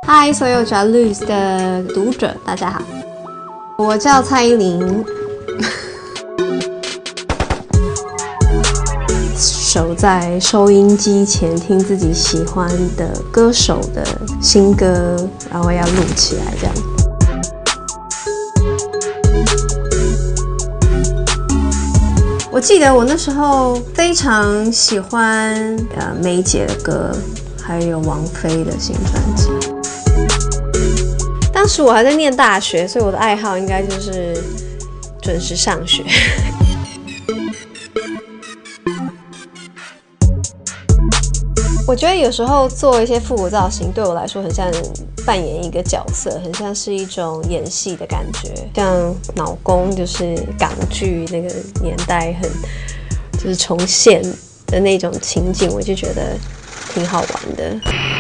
嗨，所有转绿的读者，大家好，我叫蔡依林。守在收音机前听自己喜欢的歌手的新歌，然后要录起来这样。我记得我那时候非常喜欢梅姐的歌，还有王菲的新专辑。当时我还在念大学，所以我的爱好应该就是准时上学。我觉得有时候做一些复古造型，对我来说很像扮演一个角色，很像是一种演戏的感觉。像脑公就是港剧那个年代就是重现的那种情景，我就觉得挺好玩的。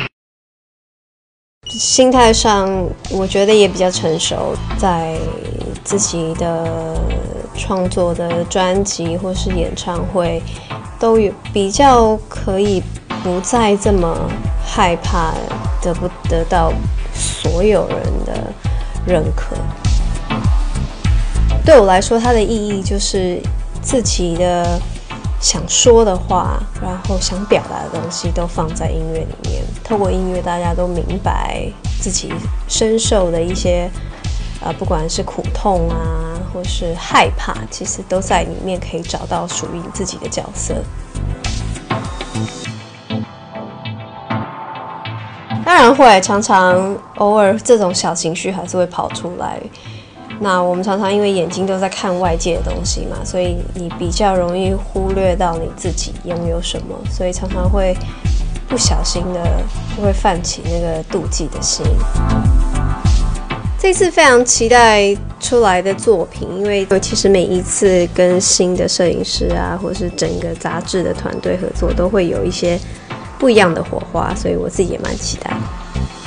心态上，我觉得也比较成熟，在自己的创作的专辑或是演唱会，都有比较可以不再这么害怕得不得到所有人的认可。对我来说，它的意义就是自己的想说的话，然后想表达的东西都放在音乐里面。透过音乐，大家都明白自己深受的一些不管是苦痛啊，或是害怕，其实都在里面可以找到属于自己的角色。当然会，常常偶尔这种小情绪还是会跑出来。那我们常常因为眼睛都在看外界的东西嘛，所以你比较容易忽略到你自己拥有什么，所以常常会不小心的就会泛起那个妒忌的心。这次非常期待出来的作品，因为其实每一次跟新的摄影师啊，或是整个杂志的团队合作，都会有一些不一样的火花，所以我自己也蛮期待的。